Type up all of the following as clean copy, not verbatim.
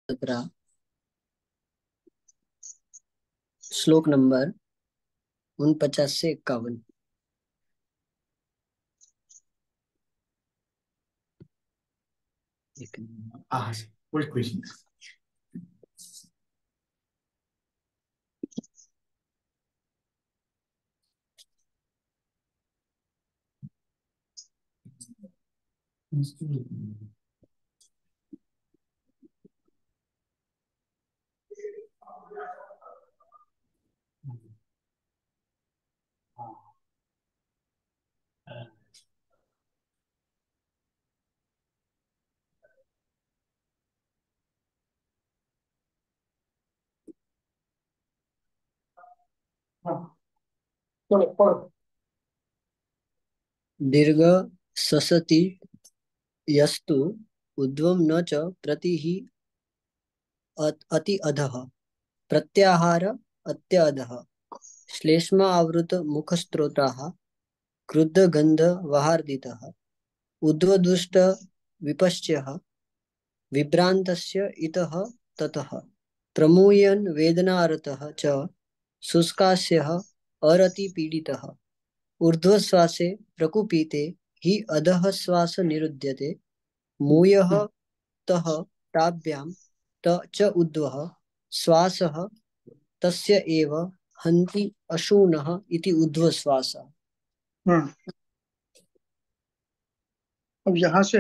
17 श्लोक नंबर 49 से 51। Ah, sí. What question? हाँ, चलो पढ़ो। दीर्घ ससति यस्तु ऊर्ध्वं न च प्रतिः अति अधः प्रत्याहार अत्यधः श्लेष्मा आवृत मुखस्त्रोताः क्रुद्ध गंध वहार्दितः उद्वदुष्ट विपश्च्यः विभ्रान्तस्य इतः ततः प्रमूयन् वेदनारतः च शुष्कास्यः अरतिपीडितः ऊर्ध्वश्वासे प्रकुपिते हि अधः श्वास निरुध्यते मूयः तः ताभ्यां त च ऊर्ध्वः श्वासः तस्य एव हन्ति अशूनः इति ऊर्ध्वश्वासः। हम्म। अब यहाँ से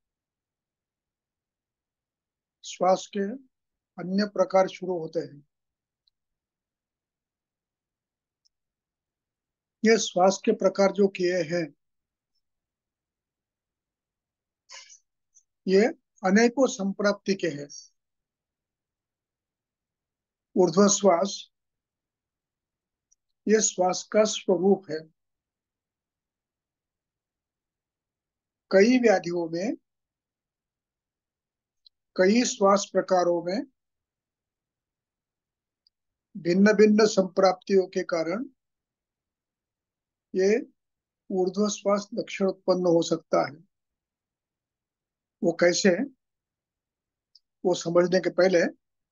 श्वास के अन्य प्रकार शुरू होते हैं। ये श्वास के प्रकार जो किए हैं, ये अनेकों संप्राप्ति के हैं। ऊर्ध्व श्वास ये श्वास का स्वरूप है। कई व्याधियों में, कई श्वास प्रकारों में भिन्न भिन्न संप्राप्तियों के कारण ये ऊर्ध्व श्वास लक्षण उत्पन्न हो सकता है। वो कैसे, वो समझने के पहले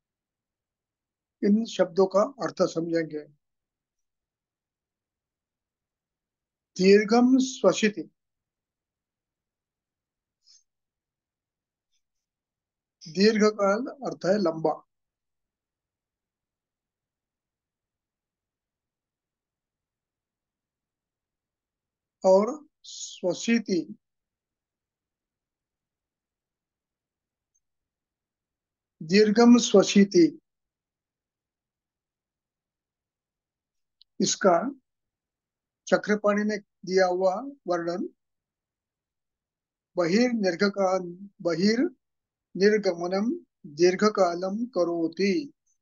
इन शब्दों का अर्थ समझेंगे। दीर्घम श्वसिति, दीर्घ का अर्थ है लंबा, और श्वसिति दीर्घम श्वसिति, इसका चक्रपाणी ने दिया हुआ वर्णन बहिर्निर्गमनम दीर्घकालम करोति।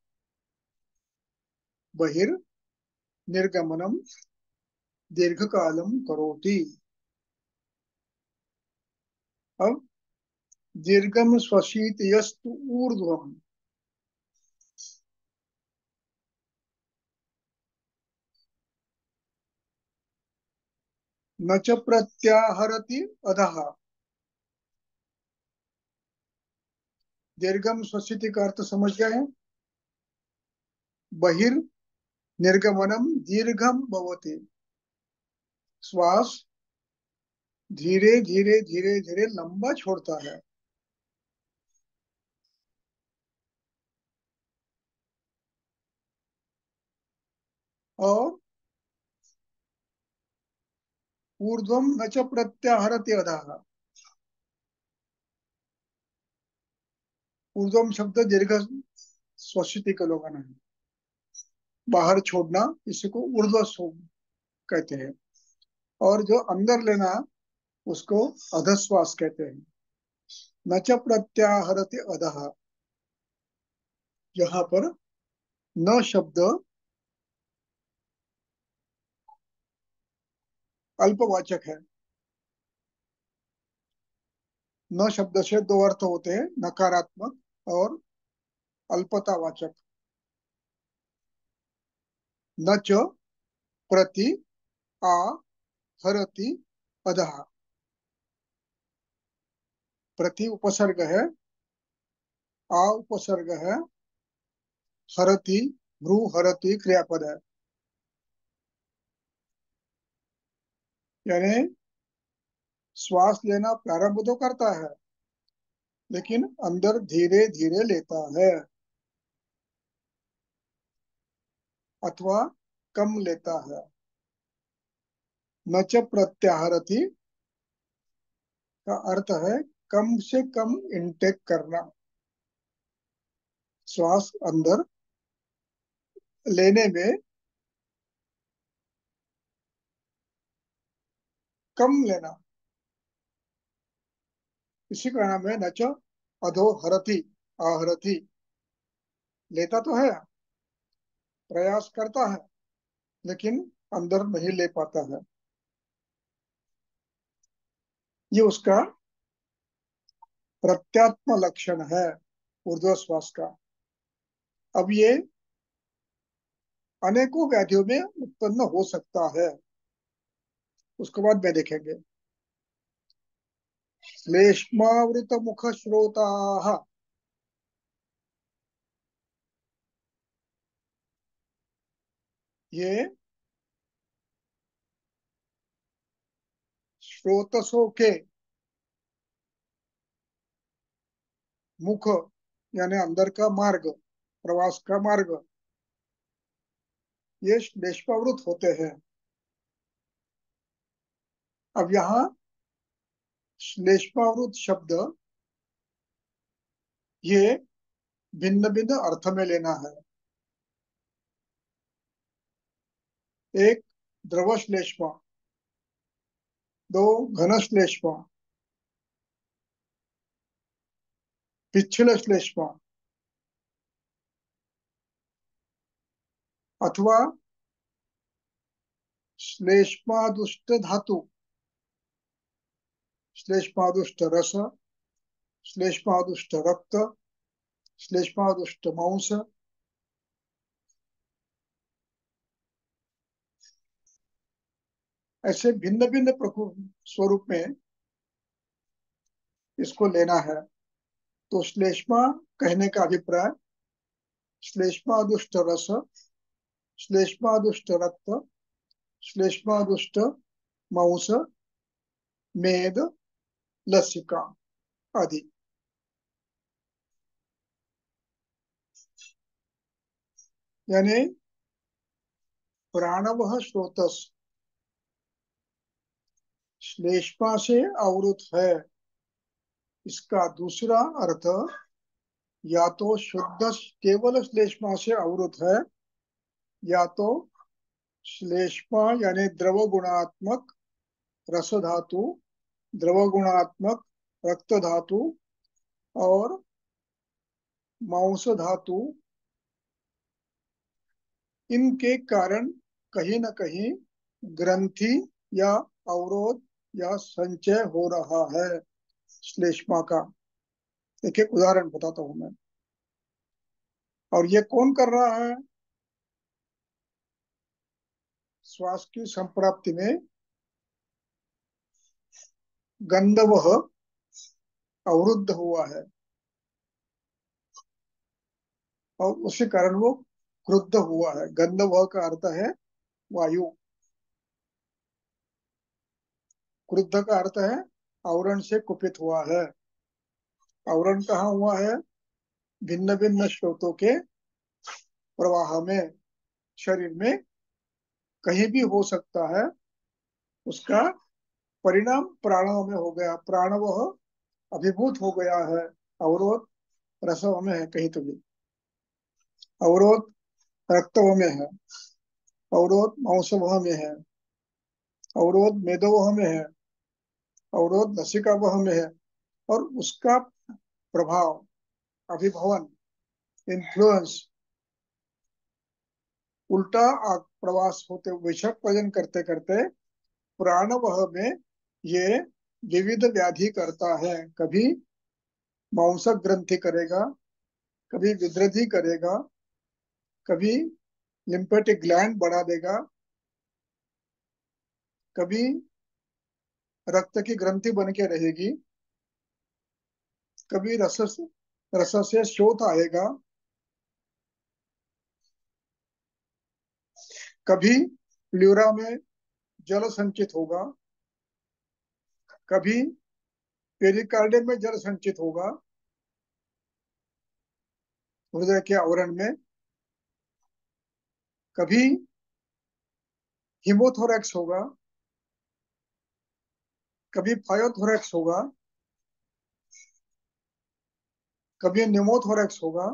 बहिर्निर्गमनम दीर्घकालम करोति। अब दीर्घम श्वसित यस्तु ऊर्ध्वम, न च प्रत्याहरति अधः। दीर्घम श्वसित का अर्थ समझ गए। बहिर्निर्गमनम दीर्घम भवति, श्वास धीरे धीरे धीरे धीरे लंबा छोड़ता है। और ऊर्ध्वम न च प्रत्याहरति अधः, ऊर्ध्वम शब्द दीर्घ श्वसिति का लोगन है, बाहर छोड़ना, इसी को ऊर्ध्व कहते हैं। और जो अंदर लेना, उसको अधश्वास कहते हैं। न च प्रत्याहरति अधः, यहाँ पर न शब्द अल्पवाचक है। न शब्द से दो अर्थ होते हैं, नकारात्मक और अल्पतावाचक। न च प्रति आ हरति अधः, प्रति उपसर्ग है आ उपसर्ग है, हरति, भ्रू हरति क्रियापद है। यानी श्वास लेना प्रारंभ तो करता है, लेकिन अंदर धीरे धीरे लेता है, अथवा कम लेता है। न च प्रत्याहरति का अर्थ है कम से कम इनटेक करना, श्वास अंदर लेने में कम लेना, इसी का नाम है न च अधोहरति, आहरति। लेता तो है, प्रयास करता है, लेकिन अंदर नहीं ले पाता है। ये उसका प्रत्यात्म लक्षण है ऊर्ध्वश्वास का। अब ये अनेकों व्याधियों में उत्पन्न हो सकता है, उसके बाद में देखेंगे। श्लेष्मावृत मुख श्रोता, ये स्रोतसों के मुख यानी अंदर का मार्ग, प्रवास का मार्ग, ये श्लेष्मावृत होते हैं। अब यहाँ श्लेष्मावृत शब्द ये भिन्न भिन्न अर्थ में लेना है। एक द्रव श्लेष्मा, दो घन श्लेष्मा, पिछल श्लेष्मा, अथवा श्लेष्मादुष्ट धातु, श्लेष्मादुष्ट रस, श्लेष्मादुष्ट रक्त, श्लेष्मादुष्ट मांस, ऐसे भिन्न भिन्न स्वरूप में इसको लेना है। तो श्लेष्मा कहने का अभिप्राय श्लेष्मादुष्ट रस, श्लेष्मादुष्ट रक्त, श्लेष्मादुष्ट मांस, मेद, लसिका आदि। यानी प्राणवः स्रोतस श्लेष्मा से आवृत है, इसका दूसरा अर्थ या तो शुद्ध केवल श्लेष्मा से आवृत है, या तो श्लेष्मा यानी द्रव गुणात्मक रस धातु, द्रव गुणात्मक रक्त धातु और मांस धातु, इनके कारण कहीं न कहीं ग्रंथि या अवरोध या संचय हो रहा है श्लेष्मा का। एक एक उदाहरण बताता हूं मैं। और ये कौन कर रहा है? श्वास की संप्राप्ति में गंधवह अवरुद्ध हुआ है, और उसी कारण वो क्रुद्ध हुआ है। गंधवह का अर्थ है वायु, क्रुद्ध का अर्थ है आवरण से कुपित हुआ है। आवरण कहाँ हुआ है? भिन्न भिन्न स्रोतों के प्रवाह में, शरीर में कहीं भी हो सकता है। उसका परिणाम प्राणों में हो गया, प्राणवह अभिभूत हो गया है। अवरोध रसव में है कहीं तो भी, अवरोध रक्तव में है, अवरोध मांसवह में है, अवरोध मेदवह में है, अवरोध लसिकावह में है। और उसका प्रभाव, अभिभवन, इन्फ्लुएंस, उल्टा प्रवास होते, विषक प्रजन करते करते प्राणवह में ये विविध व्याधि करता है। कभी मांसक ग्रंथि करेगा, कभी विद्रधि करेगा, कभी लिम्फेटिक ग्लैंड बढ़ा देगा, कभी रक्त की ग्रंथि बन के रहेगी, कभी रस रस से शोथ आएगा, कभी प्लूरा में जल संचित होगा, कभी पेरिकार्डियम में जल संचित होगा, हृदय के आवरण में, कभी हिमोथोरैक्स होगा, कभी फायोथोरैक्स होगा, कभी न्यूमोथोरैक्स होगा,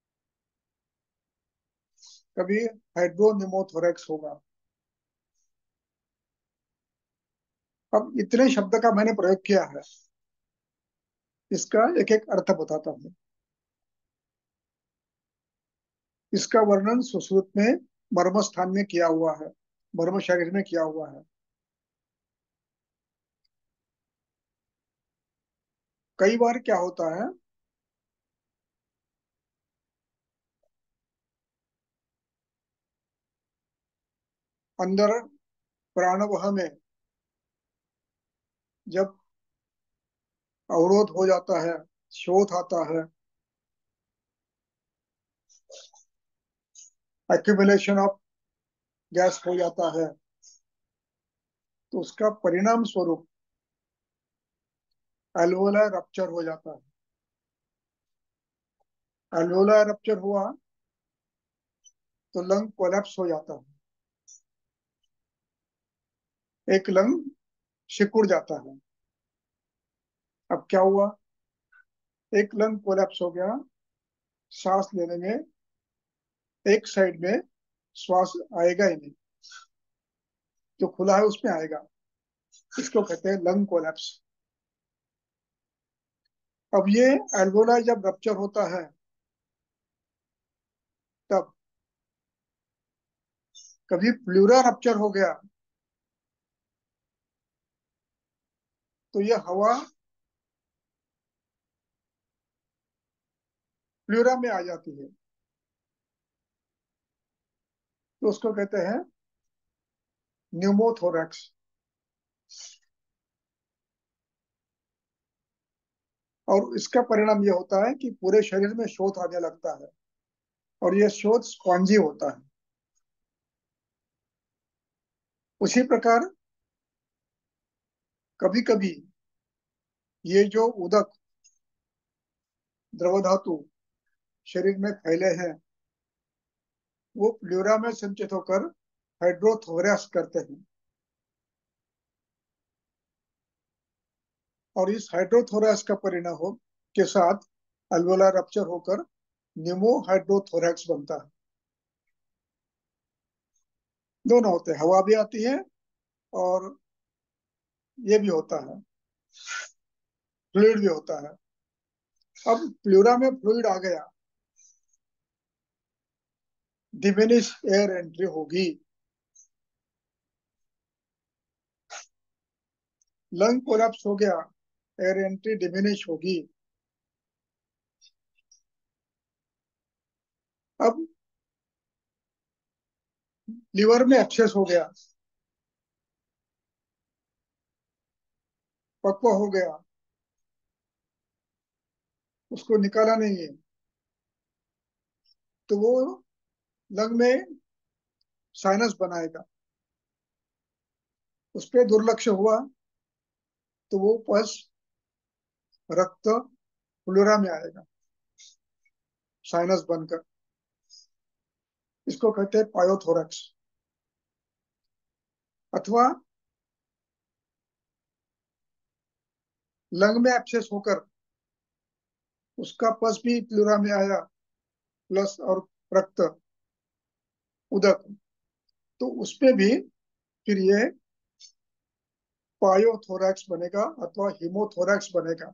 कभी हाइड्रोन्यूमोथोरैक्स होगा। अब इतने शब्द का मैंने प्रयोग किया है, इसका एक एक अर्थ बताता हूँ। इसका वर्णन सुश्रुत में मर्म स्थान में किया हुआ है, मर्म शरीर में किया हुआ है। कई बार क्या होता है, अंदर प्राणवह में जब अवरोध हो जाता है, शोथ आता है, एक्यूमुलेशन ऑफ गैस हो जाता है, तो उसका परिणाम स्वरूप एल्वोलर रप्चर हो जाता है। एल्वोलर रप्चर हुआ तो लंग कोलैप्स हो जाता है, एक लंग सिकुड़ जाता है। अब क्या हुआ, एक लंग कोलैप्स हो गया, सांस लेने में एक साइड में श्वास आएगा ही नहीं, जो खुला है उसमें आएगा, इसको कहते हैं लंग कोलैप्स। अब ये एल्वोलाई जब रप्चर होता है, तब कभी प्लूरा रप्चर हो गया तो ये हवा प्लूरा में आ जाती है, तो उसको कहते हैं न्यूमोथोरैक्स। और इसका परिणाम ये होता है कि पूरे शरीर में शोथ आने लगता है, और ये शोथ स्पॉन्जी होता है। उसी प्रकार कभी कभी ये जो उदक द्रव धातु शरीर में फैले हैं, वो प्लूरा में संचित होकर हाइड्रोथोरैक्स करते हैं, और इस हाइड्रोथोरैक्स का परिणाम हो के साथ अल्वोलार रप्चर होकर न्यूमो हाइड्रोथोरैक्स बनता है। दोनों होते हैं, हवा भी आती है और ये भी होता है, फ्लूइड भी होता है। अब प्लूरा में फ्लूइड आ गया, डिमिनिश एयर एंट्री होगी, लंग कोलैप्स हो गया, एयर एंट्री डिमिनिश होगी। अब लीवर में एक्सेस हो गया, पक्वा हो गया, उसको निकाला नहीं है, तो वो लंग में साइनस बनाएगा, उस पर दुर्लक्ष्य हुआ तो वो पस रक्त प्लूरा में आएगा साइनस बनकर, इसको कहते हैं पायोथोरैक्स। अथवा लंग में एब्सेस होकर उसका पस भी प्लूरा में आया, प्लस और रक्त उदक, तो उसमें भी फिर ये पायोथोरैक्स बनेगा अथवा हिमोथोरैक्स बनेगा।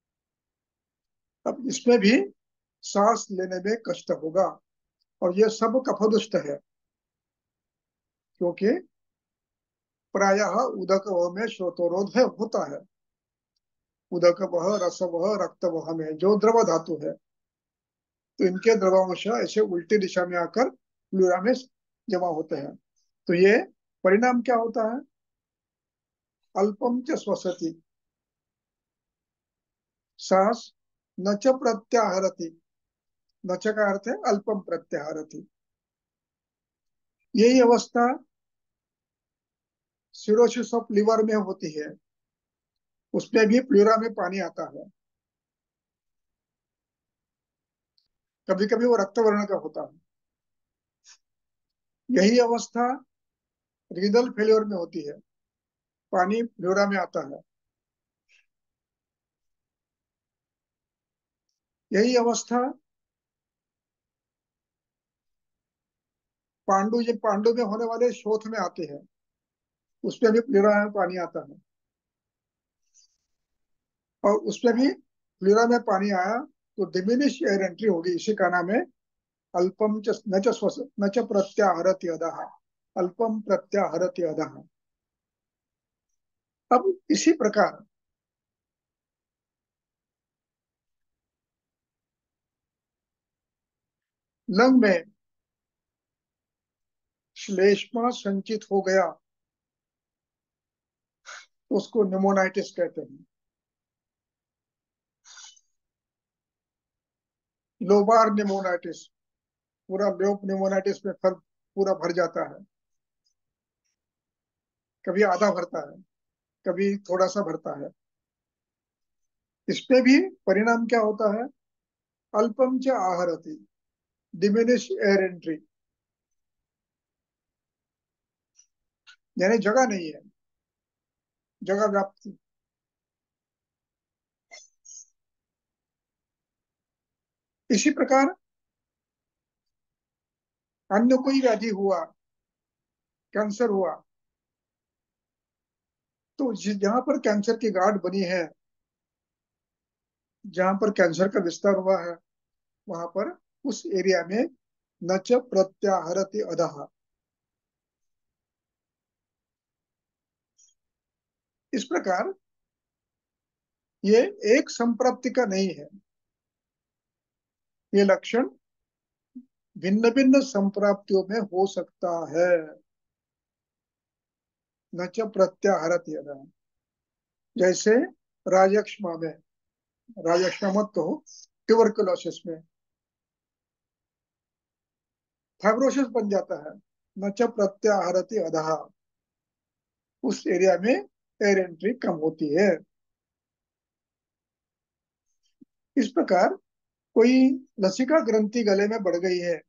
अब इसमें भी सांस लेने में कष्ट होगा, और ये सब कफदुष्ट है, क्योंकि प्रायः उदक वह में श्रोतोरोध है होता है। उदक वह, रस वह, रक्त वह में जो द्रव धातु है, तो इनके द्रवांश ऐसे उल्टी दिशा में आकर प्लूरा में जमा होते हैं। तो ये परिणाम क्या होता है, अल्पम च श्वसति, सांस न च प्रत्याहरति। न च का अर्थ है अल्पम प्रत्याहरति। यही अवस्था सिरोसिस ऑफ लिवर में होती है, उसमें भी प्लूरा में पानी आता है। कभी कभी वो रक्त वर्ण का होता है। यही अवस्था रीनल फेल्योर में होती है, पानी प्लूरा में आता है। यही अवस्था पांडु में होने वाले शोथ में आती है, उसमें भी प्लूरा में पानी आता है। और उसमें भी प्लूरा में पानी आया तो डिमिनिश एयर एंट्री होगी, इसी का नाम है अल्पम च न च न च प्रत्याहरति अधः। अल्पम प्रत्याहरति अधः। अब इसी प्रकार लंग में श्लेष्मा संचित हो गया तो उसको निमोनाइटिस कहते हैं। लोबार निमोनाइटिस, पूरा लोब निमोनाइटिस में पूरा भर जाता है। कभी आधा भरता है, कभी थोड़ा सा भरता है। इसमें भी परिणाम क्या होता है? अल्पम च आहरति, डिमिनिश एयर एंट्री, यानी जगह नहीं है, जगह व्याप्ति। इसी प्रकार अन्य कोई व्याधि हुआ, कैंसर हुआ, तो जहां पर कैंसर की गांठ बनी है, जहां पर कैंसर का विस्तार हुआ है, वहां पर उस एरिया में न च प्रत्याहरति अधः। इस प्रकार ये एक संप्राप्ति का नहीं है, ये लक्षण भिन्न भिन्न संप्राप्तियों में हो सकता है। न च प्रत्याहरति अधः। जैसे राजक्ष्मा में, राजक्ष्मा मत तो ट्यूबरकुलोसिस में फाइब्रोसिस बन जाता है, न च प्रत्याहरति अधः। उस एरिया में एयर एंट्री कम होती है। इस प्रकार कोई लसिका ग्रंथि गले में बढ़ गई है,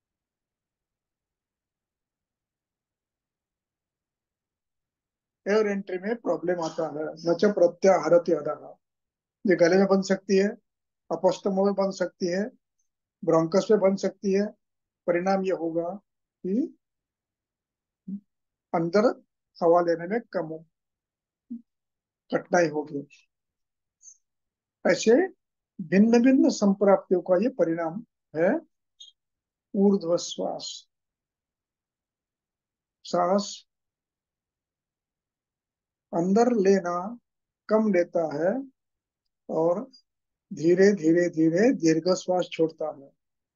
एयर एंट्री में प्रॉब्लम आता है। न च प्रत्याहरति अधः। ये गले में बन सकती है, अपोस्टमो में बन सकती है, ब्रोंकस में बन सकती है। परिणाम ये होगा कि अंदर हवा लेने में कठिनाई होगी। ऐसे भिन्न भिन्न संप्राप्तियों का ये परिणाम है। ऊर्ध्व श्वास, सांस अंदर लेना कम लेता है और धीरे धीरे धीरे दीर्घ श्वास छोड़ता है।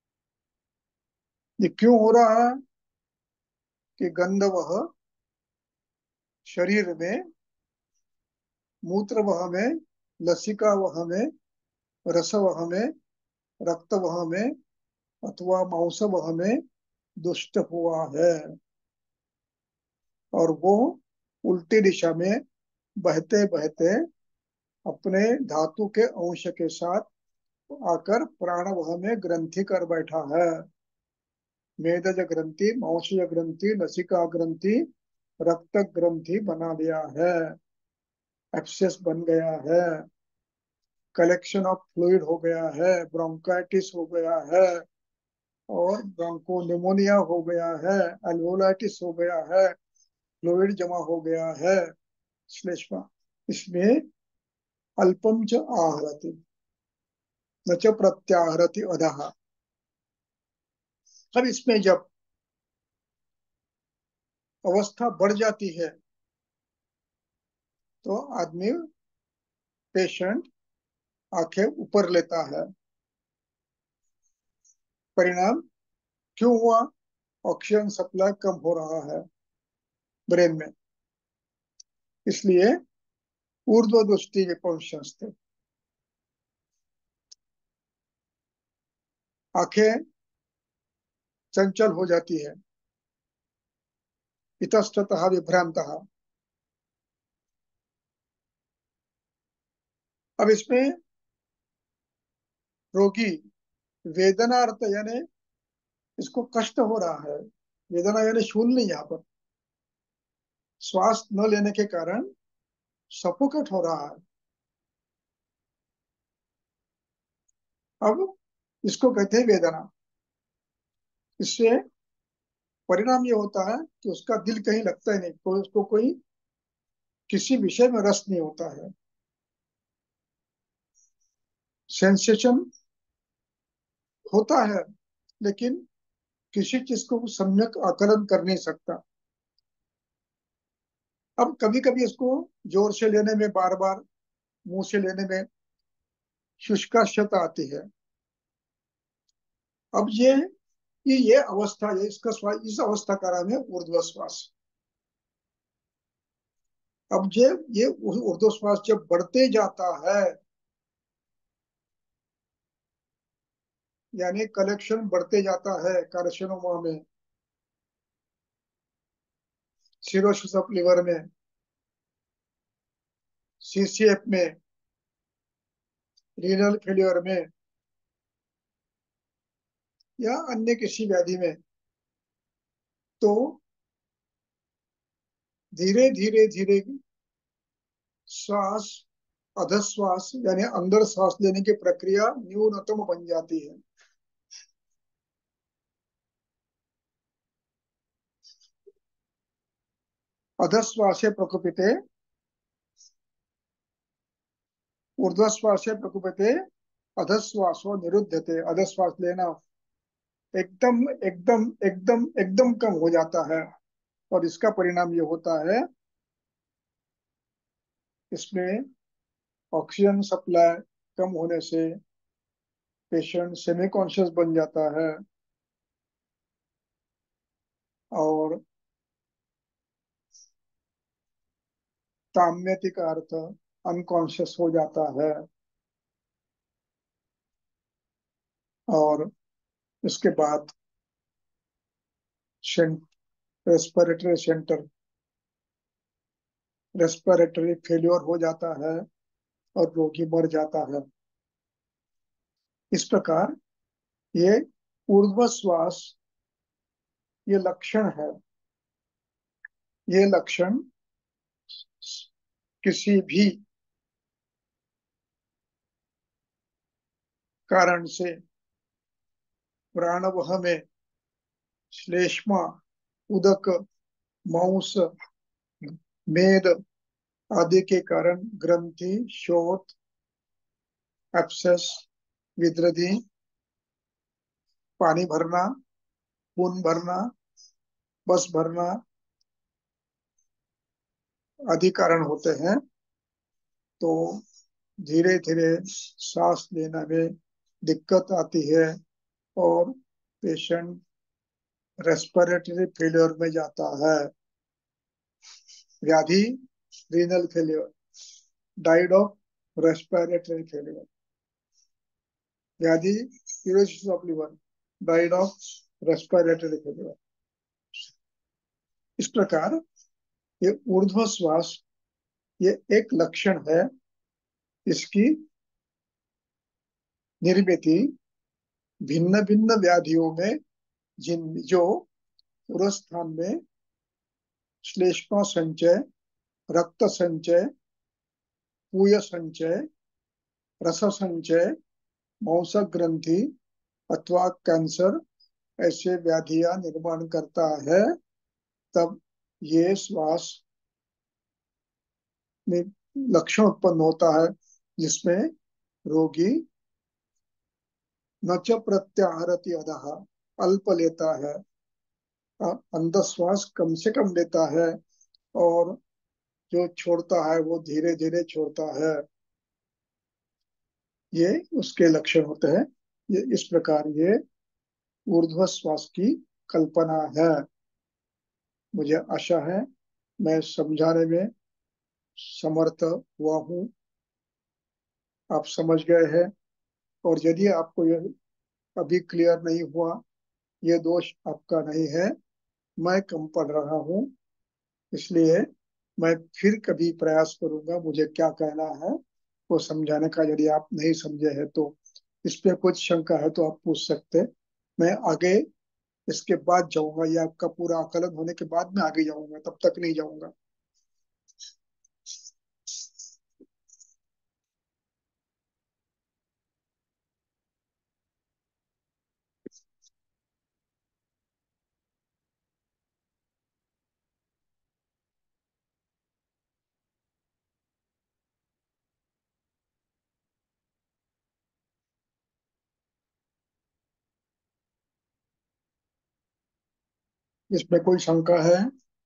ये क्यों हो रहा है? कि गंध वह शरीर में, मूत्र वह में, लसिका वह में, रस वह में, रक्त वह में, अथवा मांस वह में दुष्ट हुआ है, और वो उल्टी दिशा में बहते बहते अपने धातु के अंश के साथ आकर प्राण वह में ग्रंथि कर बैठा है। मेदज ग्रंथि, मांसज ग्रंथि, लसिका ग्रंथि, रक्त ग्रंथि बना लिया है, एब्सेस बन गया है, कलेक्शन ऑफ फ्लूइड हो गया है, ब्रोंकाइटिस हो गया है, और ब्रोंको निमोनिया हो गया है, अल्वोलाइटिस हो गया है, फ्लूइड जमा हो गया है श्लेष्मा। इसमें अल्पम च आहरति न च प्रत्याहरति अधः। अब इसमें जब अवस्था बढ़ जाती है तो आदमी, पेशेंट आंखें ऊपर लेता है। परिणाम क्यों हुआ? ऑक्सीजन सप्लाई कम हो रहा है ब्रेन में, इसलिए ऊर्ध्व दृष्टि विपश्यस्ते। आंखें चंचल हो जाती है, इतस्ततः विभ्रांतः। अब इसमें रोगी वेदना अर्थ यानी इसको कष्ट हो रहा है, वेदना यानी शूल नहीं, यहाँ पर श्वास न लेने के कारण सफोकेट हो रहा है। अब इसको कहते हैं वेदना। इससे परिणाम ये होता है कि उसका दिल कहीं लगता ही नहीं, कोई उसको कोई किसी विषय में रस नहीं होता है। सेंसेशन होता है, लेकिन किसी चीज को सम्यक आकलन कर नहीं सकता। अब कभी कभी इसको जोर से लेने में, बार बार मुंह से लेने में शुष्काशयता आती है। अब ये अवस्था, ये इसका श्वास, इस अवस्था का नाम है ऊर्ध्व श्वास। अब ये ऊर्ध्व श्वास जब बढ़ते जाता है, यानी कलेक्शन बढ़ते जाता है कार्सिनोमा में, सिरोसिस ऑफ लिवर में, सीसीएफ में, रीनल फेलियर में, या अन्य किसी व्याधि में, तो धीरे धीरे धीरे श्वास, अधश्वास यानी अंदर सांस लेने की प्रक्रिया न्यूनतम बन जाती है। अधश्वासे प्रकुपिते ऊर्ध्वश्वासे प्रकुपिते अधश्वासो निरुद्धते। अधश्वास लेना एकदम एकदम एकदम एकदम कम हो जाता है, और इसका परिणाम ये होता है, इसमें ऑक्सीजन सप्लाई कम होने से पेशेंट सेमी कॉन्शियस बन जाता है, और ताम्यति का अर्थ अनकॉन्शियस हो जाता है। और इसके बाद रेस्पिरेटरी सेंटर, रेस्पिरेटरी फेल्योर हो जाता है और रोगी मर जाता है। इस प्रकार ये ऊर्ध्व श्वास, ये लक्षण है। ये लक्षण किसी भी कारण से प्राणवह में श्लेष्मा, उदक, मांस, मेद आदि के कारण ग्रंथि, शोथ, एब्सेस, विद्रधि, पानी भरना, खून भरना, बस भरना आदि कारण होते हैं, तो धीरे धीरे सांस लेने में दिक्कत आती है, और पेशेंट रेस्पिरेटरी फेलियर में जाता है। व्याधि renal failure, died of respiratory failure. व्याधि cirrhosis of liver, died of respiratory failure. इस प्रकार ये ऊर्ध्व श्वास, ये एक लक्षण है। इसकी निर्मिति भिन्न भिन्न व्याधियों में, जिन जो उरस स्थान में श्लेष्मा संचय, रक्त संचय, पूय संचय, रस संचय, मांस ग्रंथि अथवा कैंसर ऐसे व्याधियां निर्माण करता है, तब ये श्वास में लक्षण उत्पन्न होता है, जिसमें रोगी न च प्रत्याहरति अधः, अल्प लेता है, अंदर श्वास कम से कम लेता है, और जो छोड़ता है वो धीरे धीरे छोड़ता है। ये उसके लक्षण होते हैं। ये इस प्रकार ये ऊर्ध्व श्वास की कल्पना है। मुझे आशा है मैं समझाने में समर्थ हुआ हूँ, आप समझ गए हैं। और यदि आपको यह अभी क्लियर नहीं हुआ, ये दोष आपका नहीं है, मैं कम पढ़ रहा हूँ, इसलिए मैं फिर कभी प्रयास करूंगा मुझे क्या कहना है वो समझाने का। यदि आप नहीं समझे हैं तो इस पे कुछ शंका है तो आप पूछ सकते हैं। मैं आगे इसके बाद जाऊंगा, या आपका पूरा आकलन होने के बाद मैं आगे जाऊंगा, तब तक नहीं जाऊंगा। इसमें कोई शंका है?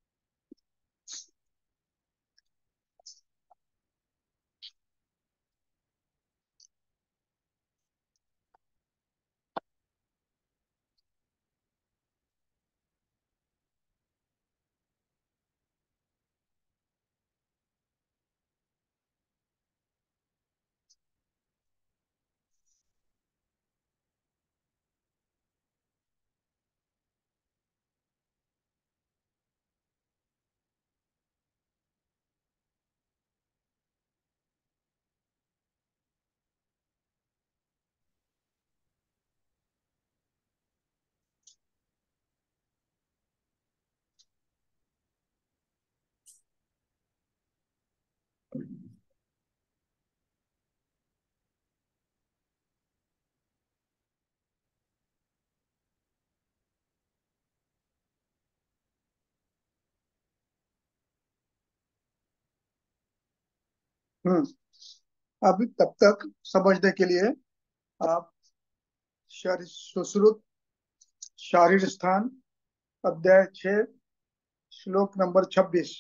हम्म। अभी तब तक समझने के लिए आप सुश्रुत शारीर स्थान अध्याय 6 श्लोक नंबर 26।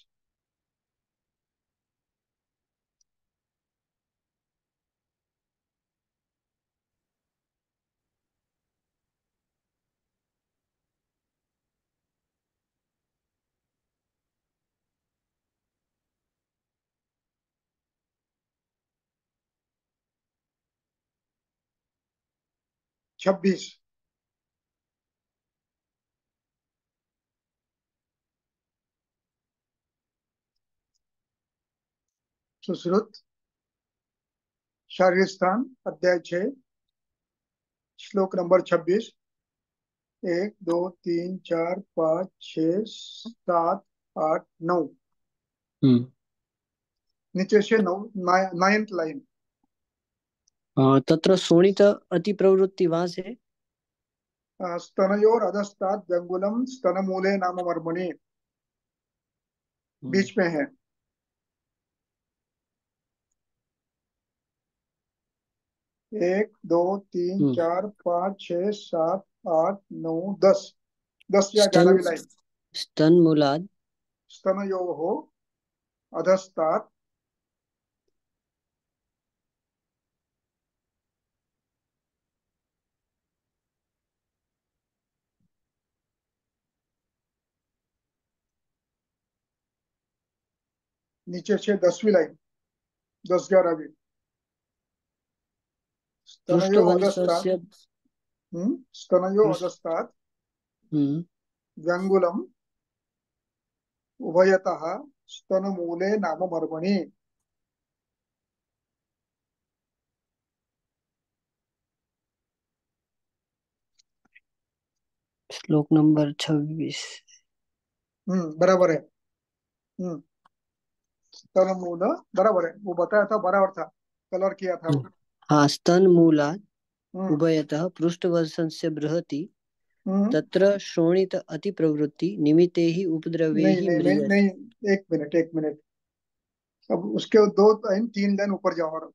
26। सुश्रुत शारीर स्थान अध्याय 6 श्लोक नंबर 26। 1 2 3 4 5 6 7 8 9। हम्म। नीचे से नौ, 9th लाइन। तत्र शोणित अति प्रवृत्ति वहां से। स्तनयोर अधस्तात् व्यंगुलम स्तनमूले नाम मर्मणि, हम्म। बीच में है। 1 2 3 हम्म। 4 5 6 7 8 9 10। 10 या स्तन 11वीं लाइन। स्तन मूलाद। स्तनयोः अधस्तात्, नीचे से 10वीं लाइन, 10 11वीं। स्तनयो अधस्तात्। पृष्ठवंशस्य। स्तनयो पृष्ठ। अधस्तात् हम्म। व्यंगुलम उभयतः स्तनमूले नाम मर्मणि। श्लोक नंबर 26। बराबर है। हम्म स्तनमूल बराबर है, वो बताया था, बराबर था, कलर किया था वो। हाँ, स्तन मूलाद हम्म उभयतः पृष्ठवंशस्य बृहति। हम्म तत्र शोणित अति प्रवृत्ति निमित्ते ही उपद्रवे नहीं ही नहीं नहीं म्रियते। नहीं, एक मिनट एक मिनट। अब उसके 2 लाइन 3 लाइन ऊपर जाओ और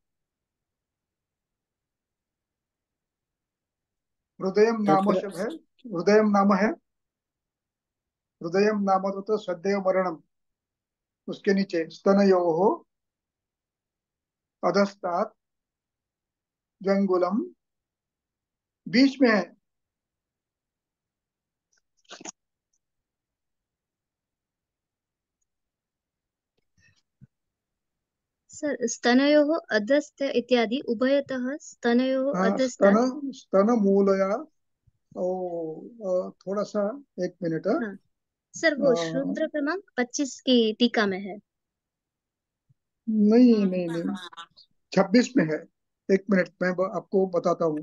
हृदय नाम तत्र शब्द है। हृदय नाम है। हृदय नाम तो सदैव मरणम। उसके नीचे स्तनयोः अधस्तात् जंगुलम, बीच में है। सर स्तनयोः अधस्थ इत्यादि उभयतः स्तनयोः हाँ, स्तन, अधस्तात्। स्तन मूलया। ओ, थोड़ा सा, एक मिनट। हाँ सर, वो सूत्र क्रमांक 25 की टीका में है। नहीं नहीं नहीं, 26 में है। एक मिनट, मैं आपको बताता हूँ।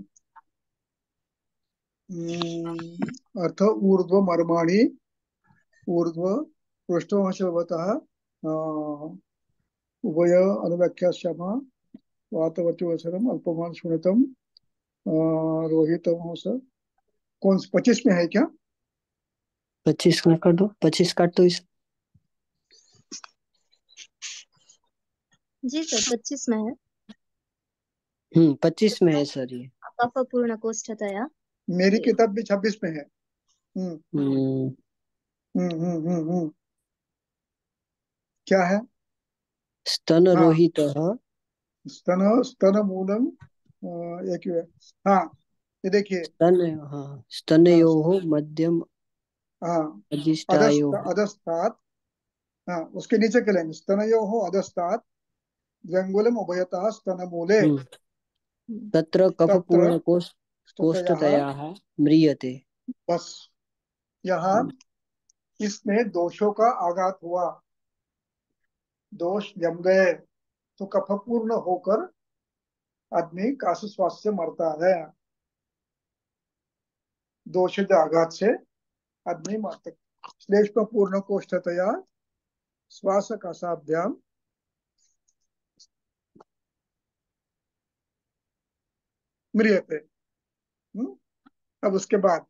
अर्थ ऊर्ध्व मर्माणी, ऊर्ध्व पृष्ठवंशवतः उभय अनुव्याख्या श्यामा वातवचोसरम अल्पमान शून्यतम रोहितम स। कौन 25 में है क्या? 25 में कर दो, 25 काट दो इस। जी सर, 25 में है। 25 में है सर ये। कफ पूर्ण कोष्ठतया। मेरी किताब भी 26 में है। हम्म हम्म, क्या है? स्तन हाँ, रोहित। स्तन, स्तन मूलम, एक हाँ, ये देखिए। स्तन, हाँ, हाँ, स्तनयोः मध्यम हाँ, अधिष्ठायोः। अधस्तात्। हाँ, उसके नीचे के लाइन, स्तनयोः अधस्तात् द्व्यंगुलम उभयतः स्तनमूले हम्म, तत्र तत्र कफपूर्ण स्ततयः। कोष्ठतयाः म्रियते। बस, यहाँ इसमें दोषों का आघात हुआ, दोष जम गए, तो कफपूर्ण होकर आदमी काश श्वास से मरता है। दोषज आघात से आदमी मरता है। श्लेष्म पूर्ण कोष्ठतया श्वास काशाभ्याम म्रियते। अब उसके बाद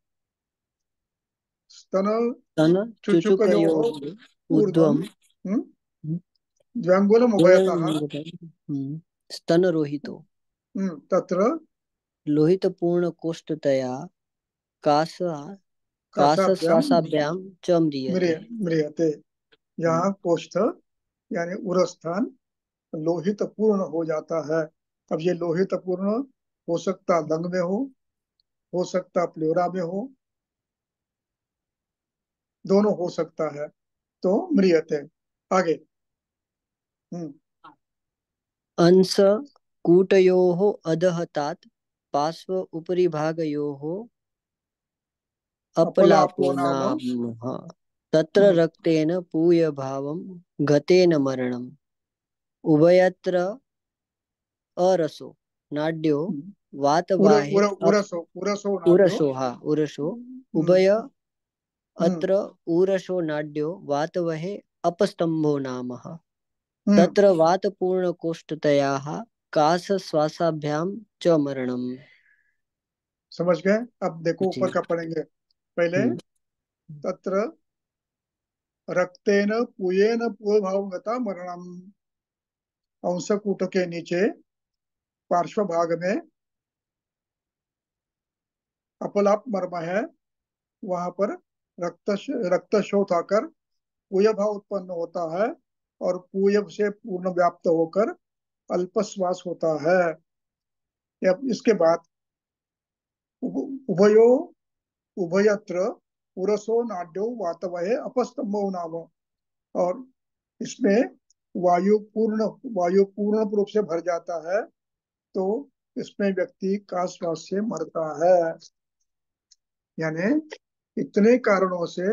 स्तन स्तन चुचुकयोः चुचुकयोः ऊर्ध्वम, ऊर्ध्वं द्व्यंगुलम उभयतः स्तन रोहितो तत्र लोहितपूर्णकोष्ठतया कास काशाभ्याम कासश्वासाभ्यां च म्रियते। म्रियते। यहाँ कोष्ठ यानी उरस्थान लोहित पूर्ण हो जाता है। अब ये लोहित पूर्ण हो सकता लंग में हो सकता प्लेरा में हो, दोनों हो सकता है, तो म्रियते। आगे। हम्म अंश कूटयोः अधः पार्श्व उपरि भागयोः अपलापो अपलापो नाम। नाम तत्र हम्म रक्तेन पूयभावं गतेन मरणम् उभयत्र अरसो नाड्यो उर, वातवाहे उर, उरसो उरसो नाड्यो। उरसो, हाँ, उरसो हम्म उभय हम्म अत्र उरसो नाड्यो वातवहे अपस्तंभो नामः हम्म तत्र वातपूर्णकोष्ठतयाः कासश्वासाभ्यां च मरणम्। समझ गए? अब देखो जी। ऊपर का पढ़ेंगे पहले। हम्म तत्र रक्तेन पूयेन पूय भाव गता मरणम। अंशकूट के नीचे पार्श्व भाग में अपलाप मर्म है, वहां पर रक्त रक्तशोथ आकर पूय भाव उत्पन्न होता है, और पूय से पूर्ण व्याप्त होकर अल्पश्वास होता है। अब इसके बाद उभयो उभयत्र पुरसो नाड्यो वातवहे अपस्तंभो नाम। और इसमें वायु पूर्ण रूप से भर जाता है, तो इसमें व्यक्ति का श्वास से मरता है। यानी इतने कारणों से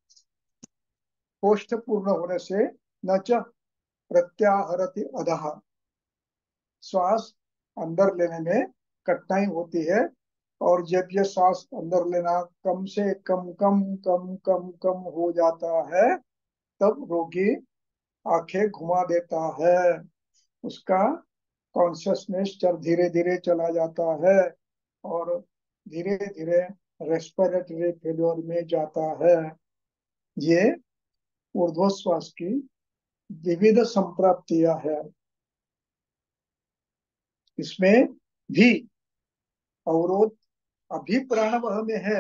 कोष्ठ पूर्ण होने से न च प्रत्याहरति अधः, श्वास अंदर लेने में कठिनाई होती है। और जब यह श्वास अंदर लेना कम से कम कम कम कम कम हो जाता है, तब रोगी आंखें घुमा देता है, उसका कॉन्शियसनेस चल धीरे धीरे चला जाता है, और धीरे धीरे रेस्पिरेटरी फेल्योर में जाता है। ये ऊर्ध्वश्वास की विविध संप्राप्तियां है। इसमें भी अवरोध अभी प्राणवह में है,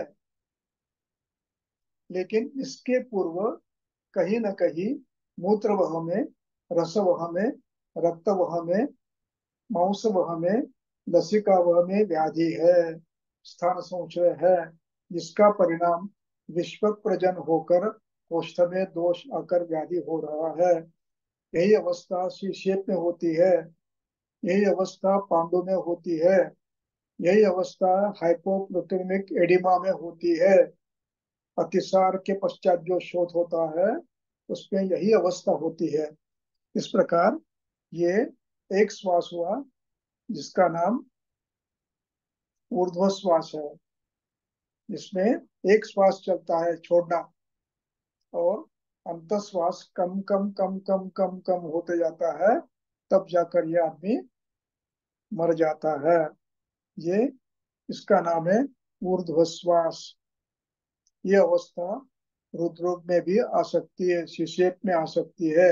लेकिन इसके पूर्व कहीं न कहीं मूत्रवह में, रसवह में, रक्तवह में, मांसवह में, लसिकावह में व्याधि है, स्थान संशय है, जिसका परिणाम विश्व प्रजन होकर कोष्ठ में दोष आकर व्याधि हो रहा है। यही अवस्था शीशेप में होती है, यही अवस्था पांडु में होती है, यही अवस्था हाइपोप्रोटेमिक एडिमा में होती है। अतिसार के पश्चात जो शोथ होता है उसमें यही अवस्था होती है। इस प्रकार ये एक श्वास हुआ जिसका नाम ऊर्ध्व श्वास है, जिसमें एक श्वास चलता है छोड़ना, और अंतश्वास कम कम कम कम कम कम होते जाता है, तब जाकर ये आदमी मर जाता है। ये इसका नाम है ऊर्ध्व श्वास। ये अवस्था रुद्र में भी आ सकती है, शीशेप में आ सकती है,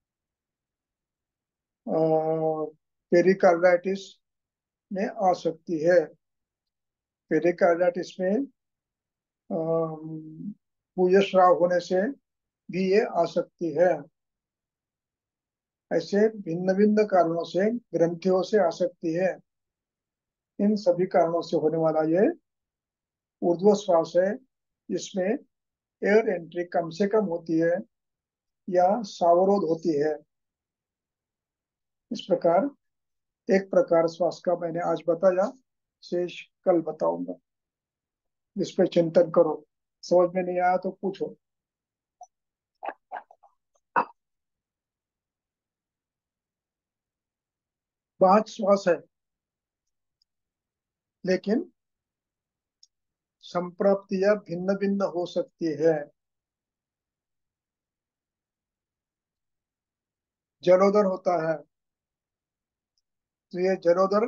पेरिकार्डाइटिस में आ सकती है। पेरिकार्डाइटिस में पूयस्राव होने से भी ये आ सकती है। ऐसे भिन्न भिन्न कारणों से, ग्रंथियों से आ सकती है। इन सभी कारणों से होने वाला ये ऊर्ध्व श्वास है, जिसमें एयर एंट्री कम से कम होती है या सावरोध होती है। इस प्रकार एक प्रकार श्वास का मैंने आज बताया, शेष कल बताऊंगा। इस पे चिंतन करो, समझ में नहीं आया तो पूछो। 5 श्वास है, लेकिन संप्राप्तियां भिन्न भिन्न हो सकती है। जलोदर होता है, तो ये जलोदर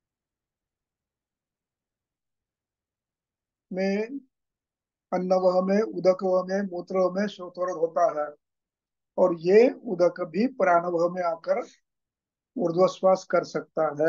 में अन्नवह में, उदकवह में, मूत्रवह में श्रोतवरोध होता है, और ये उदक भी प्राणवह में आकर ऊर्ध्वश्वास कर सकता है।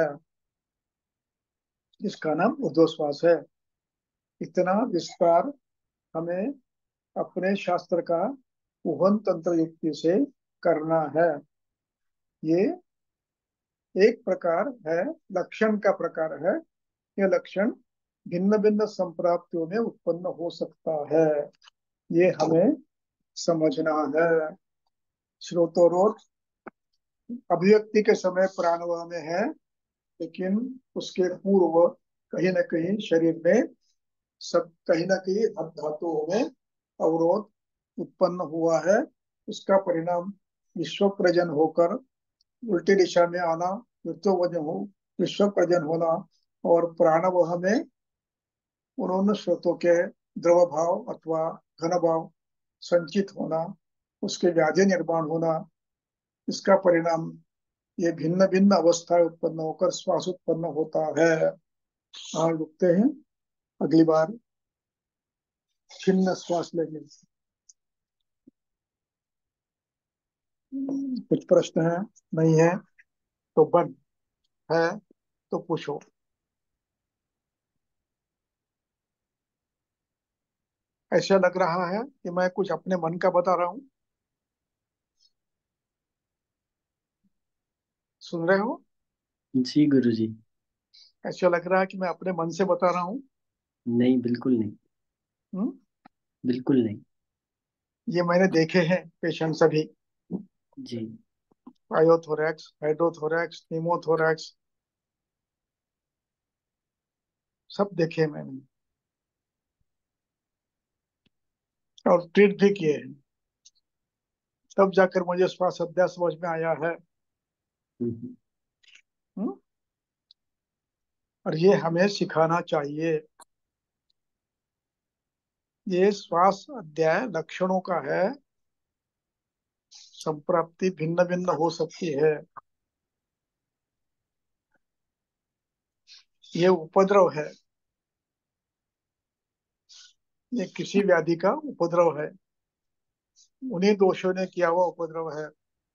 इसका नाम ऊर्ध्वश्वास है। इतना विस्तार हमें अपने शास्त्र का उहन तंत्र युक्ति से करना है। ये एक प्रकार है, लक्षण का प्रकार है। यह लक्षण भिन्न भिन्न संप्राप्तियों में उत्पन्न हो सकता है, ये हमें समझना है। श्रोतोरोध अभिव्यक्ति के समय प्राणवायु में है, लेकिन उसके पूर्व कहीं न कहीं शरीर में, सब कहीं ना कहीं धातुओं में अवरोध उत्पन्न हुआ है। उसका परिणाम विश्व प्रजन होकर उल्टी दिशा में आना, विश्व प्रजन होना, और प्राणवह में उन्होंने स्रोतों के द्रव भाव अथवा घन भाव संचित होना, उसके व्याधि निर्माण होना, इसका परिणाम ये भिन्न भिन्न अवस्थाएं उत्पन्न होकर श्वास उत्पन्न होता है। हाँ, रुकते हैं, अगली बार छिन्न श्वास लेंगे। कुछ प्रश्न है? नहीं है तो बंद, है तो पूछो। ऐसा लग रहा है कि मैं कुछ अपने मन का बता रहा हूँ, सुन रहे हो? जी गुरुजी। ऐसा लग रहा है कि मैं अपने मन से बता रहा हूँ? नहीं, बिल्कुल नहीं। हम्म? बिल्कुल नहीं। ये मैंने देखे हैं पेशेंट सभी, जी। पायोथोरैक्स, हाइड्रोथोरैक्स, निमोथोरैक्स, सब देखे हैं मैंने, और ट्रीट भी किए हैं। तब जाकर मुझे श्वास अध्यास समझ में आया है। हम्म। हम्म? और ये हमें सिखाना चाहिए। ये श्वास अध्याय लक्षणों का है, संप्राप्ति भिन्न भिन्न हो सकती है। ये उपद्रव है, ये किसी व्याधि का उपद्रव है, उन्हीं दोषों ने किया हुआ उपद्रव है।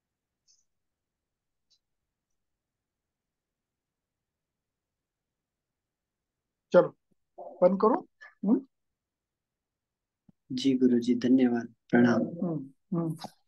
चलो बंद करो। हम्म? जी गुरुजी, धन्यवाद, प्रणाम। हम्म। हम्म।